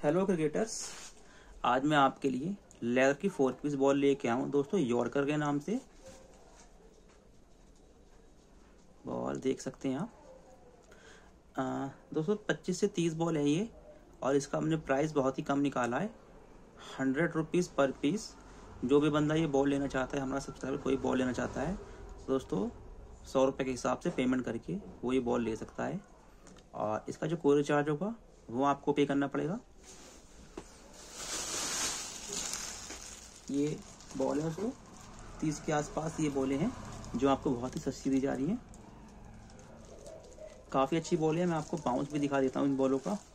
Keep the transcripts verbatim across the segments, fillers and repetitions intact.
Hello cricketers, आज मैं आपके लिए लेदर की फोर पीस बॉल लेके आया हूँ दोस्तों, यॉर्कर के नाम से। बॉल देख सकते हैं आप। आ, दोस्तों पच्चीस से तीस बॉल है ये, और इसका हमने प्राइस बहुत ही कम निकाला है, हंड्रेड रुपीज़ पर पीस। जो भी बंदा ये बॉल लेना चाहता है, हमारा सब्सक्राइबर कोई बॉल लेना चाहता है दोस्तों, सौ रुपये के हिसाब से पेमेंट करके वो ये बॉल ले सकता है। और इसका जो कोरियर चार्ज होगा वो आपको पे करना पड़ेगा। ये बॉल है उसको तीस के आसपास ये बॉलें हैं जो आपको बहुत ही सस्ती दी जा रही हैं। काफ़ी अच्छी बॉल है। मैं आपको बाउंस भी दिखा देता हूँ इन बॉलों का।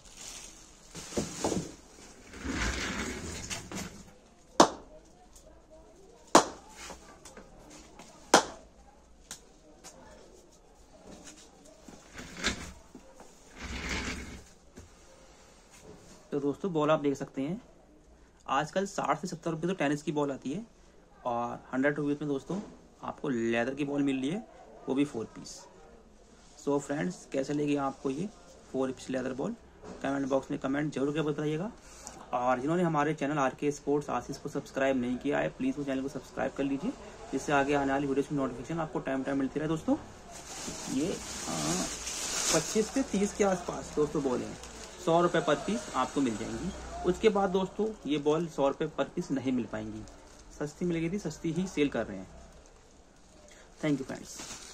तो दोस्तों बॉल आप देख सकते हैं, आजकल साठ से सत्तर रुपये तो टेनिस की बॉल आती है, और हंड्रेड रुपीज़ में दोस्तों आपको लेदर की बॉल मिल रही है, वो भी फोर पीस। सो फ्रेंड्स, कैसे लगी आपको ये four piece leather ball? Comment box में कमेंट जरूर कर बताइएगा। और जिन्होंने हमारे channel R K sports Ashish को सब्सक्राइब नहीं किया है, प्लीज़ वो चैनल को सब्सक्राइब कर लीजिए, जिससे आगे आने वाली वीडियोस की नोटिफिकेशन आपको टाइम टाइम मिलती रहे। दोस्तों ये पच्चीस से तीस के आसपास दोस्तों बॉल हैं, सौ रुपये पर पीस आपको मिल जाएंगी। उसके बाद दोस्तों ये बॉल सौ रुपये पर पीस नहीं मिल पाएंगी, सस्ती मिलेगी थी, सस्ती ही सेल कर रहे हैं। Thank you friends.